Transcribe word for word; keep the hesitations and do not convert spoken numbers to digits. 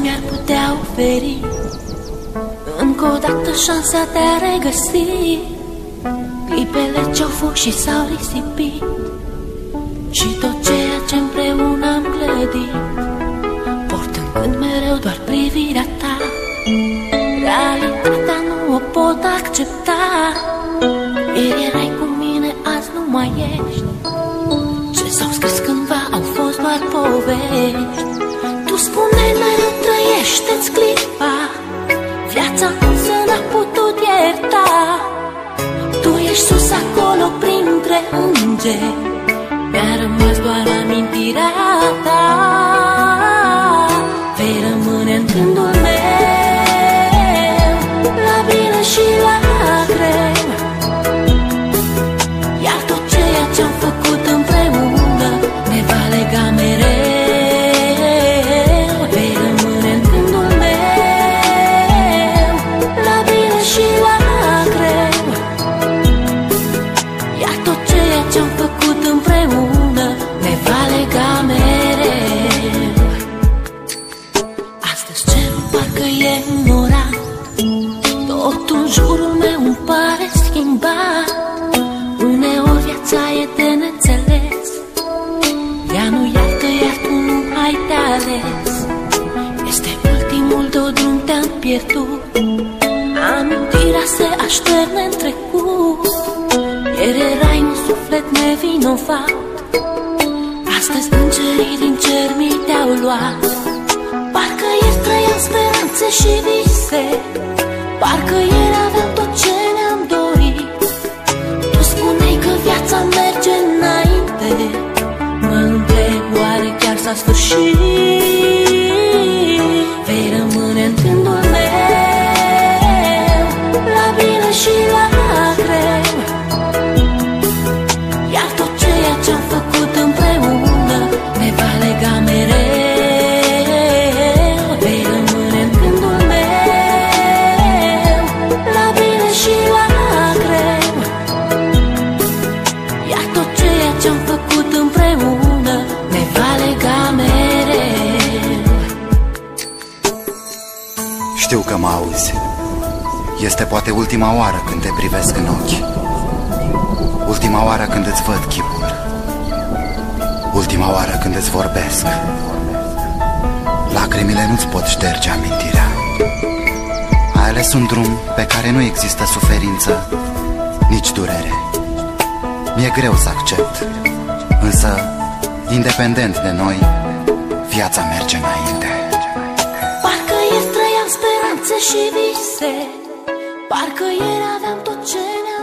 mi-ar putea oferi încă o dată șansa de a regăsi clipele ce-au fost și s-au risipit și tot ceea ce împreună am clădit, portând mereu doar privirea ta. Realitatea nu o pot accepta. Ieri erai cu mine, azi nu mai ești. Ce s-au scris cândva au fost doar povești. Tu spuneai mereu trăiește-ți clipa, viața însă n-a putut ierta. Tu ești sus acolo printre îngeri, mi-a rămas doar amintirea ta. Vei rămâne în gândul meu, la bine și la greu. Iar tot ceea ce-am făcut împreună ne va lega mereu. Vei rămâne în gândul meu, la bine și la greu. Iar tot ceea ce-am făcut împreună ne va lega mereu. Astăzi cerul parcă e înnorat, totul în jurul meu îmi pare schimbat. Uneori viața e de neînțeles, ea nu iartă, iar tu nu ai de ales. Este ultimul tău drum, te-am pierdut, amintirea se așterne în trecut. Ieri erai un suflet nevinovat, astăzi îngerii din cer mi te-au luat. Parcă ieri trăiam speranțe și vise, parcă ieri aveam tot ce ne-am dorit. Tu spuneai că viața merge înainte, mă întreb oare chiar s-a sfârșit. Vei rămâne în gândul meu, la bine și la greu. Iar tot ceea ce-am făcut împreună ne va lega mereu. Vei rămâne în gândul meu, la bine și la greu. Iar tot ceea ce-am făcut împreună ne va lega mereu. Știu că mă auzi. Este poate ultima oară când te privesc în ochi, ultima oară când îți văd chipul, ultima oară când îți vorbesc. Lacrimile nu-ți pot șterge amintirea. Ai ales un drum pe care nu există suferință, nici durere. Mi-e greu să accept, însă, independent de noi, viața merge înainte. Parcă ieri trăiam speranțe și vise, parcă ieri aveam tot ce ne